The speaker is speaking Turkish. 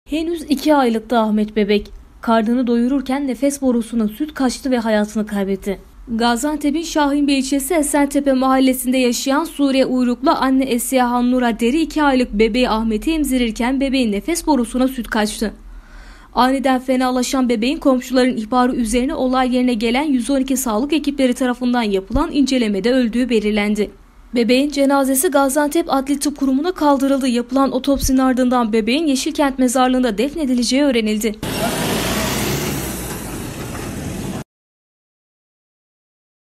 Henüz 2 aylıktı Ahmet bebek. Karnını doyururken nefes borusuna süt kaçtı ve hayatını kaybetti. Gaziantep'in Şahinbey ilçesi Esentepe mahallesinde yaşayan Suriye uyruklu anne Esiye Hannura Deri 2 aylık bebeği Ahmet'i emzirirken bebeğin nefes borusuna süt kaçtı. Aniden fenalaşan bebeğin komşuların ihbarı üzerine olay yerine gelen 112 sağlık ekipleri tarafından yapılan incelemede öldüğü belirlendi. Bebeğin cenazesi Gaziantep Adli Tıp Kurumu'na kaldırıldı. Yapılan otopsinin ardından bebeğin Yeşilkent mezarlığında defnedileceği öğrenildi.